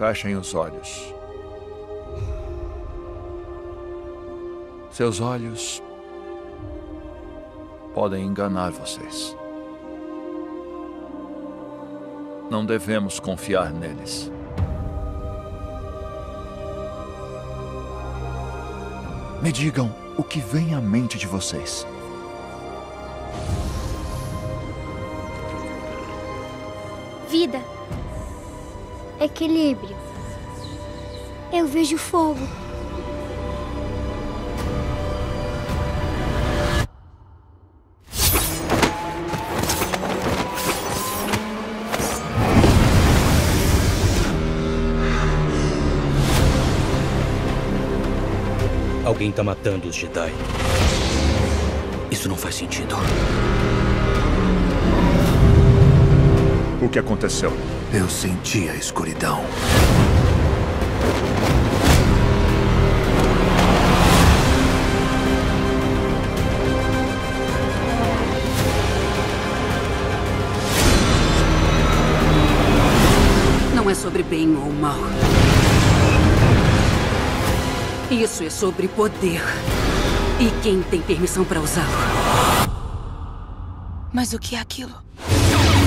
Fechem os olhos. Seus olhos podem enganar vocês. Não devemos confiar neles. Me digam o que vem à mente de vocês. Vida. Equilíbrio. Eu vejo fogo. Alguém tá matando os Jedi. Isso não faz sentido. O que aconteceu? Eu senti a escuridão. Não é sobre bem ou mal. Isso é sobre poder. E quem tem permissão para usá-lo. Mas o que é aquilo?